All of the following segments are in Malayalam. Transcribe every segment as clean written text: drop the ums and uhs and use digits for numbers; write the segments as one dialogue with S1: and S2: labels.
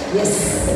S1: Yes.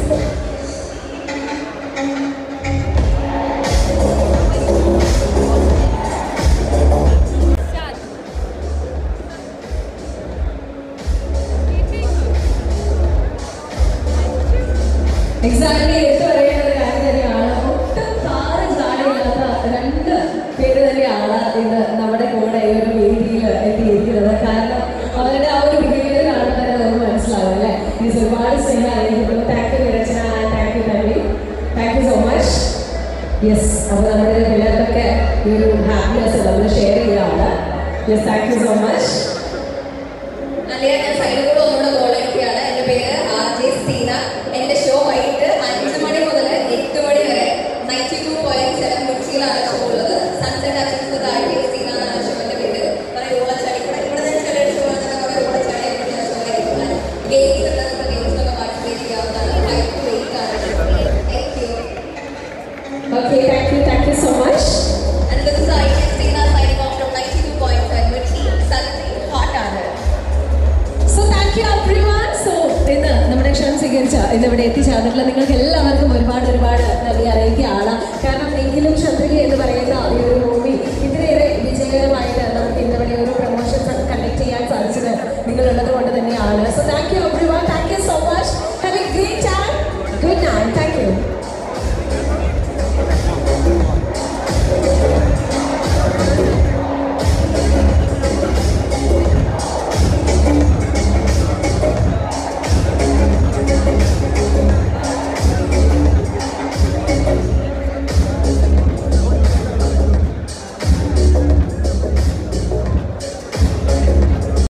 S1: Exactly. എടുത്തു പറയേണ്ട ഒരു കാര്യം തന്നെയാണ്. ഒട്ടും താരം താഴെയില്ലാത്ത രണ്ട് പേര് തന്നെയാണ് ഇന്ന് നമ്മുടെ കൂടെ ഈ ഒരു വേദിയിൽ എത്തിയിരിക്കുന്നത്. കാരണം അവരുടെ ആ ഒരു ബിഹേവിയർ കാണുമ്പോൾ തന്നെ നമുക്ക് മനസ്സിലാവും അല്ലേ. മീൻസ് ഒരുപാട് സ്നേഹമായിരിക്കും. Thank you Rachana, thank you Tanvi, thank you so much. Yes, അപ്പോൾ നമ്മുടെ പിള്ളേർക്കൊക്കെ ഈ ഒരു ഹാപ്പിനെസ് നമ്മൾ ഷെയർ ചെയ്യുകയാണ്. Yes, thank you so much.
S2: അല്ലേ, ഞാൻ സൈഡിൽ കൂടെ ഒന്നുകൂടെ വോളണ്ടിയറാണ്. എൻ്റെ പേര് RJ സീന. എൻ്റെ ഷോ വൈകിട്ട് 5 മണി മുതൽ 8 മണി വരെ 92.7 കൊച്ചിയിലാണ് ഷോ ഉള്ളത്. സൺസെറ്റ് അച്ഛൻസ് താഴെ സീന എന്നാണ് ഷോൻ്റെ പേര്. കുറേ ഓളച്ചാടി ഇവിടെ തന്നെ ചെറിയ ഷോ അങ്ങനെ കുറേ ഓളച്ചാടി ഷോ ആയിരിക്കും. ഗെയിംസ് ഉണ്ട്, നമുക്ക് ഗെയിംസിലൊക്കെ പാർട്ടിസിപ്പേറ്റ് ചെയ്യാവുന്നതാണ്. 5 to 8 ആണ് show. Thank you.
S1: Okay, thank you so much.
S2: And this is RJ Sina signing off from 92.7 with Team Sunday Hot Hour.
S1: So thank you everyone. So ഇന്ന് നമ്മുടെ ക്ഷണം സ്വീകരിച്ച ഇന്നിവിടെ എത്തിച്ചേർന്നിട്ടുള്ള നിങ്ങൾക്ക് എല്ലാവർക്കും ഒരുപാട് നന്ദി അറിയിക്കുകയാണ്. കാരണം എങ്കിലും ചന്ദ്രിക എന്ന് പറയുന്ന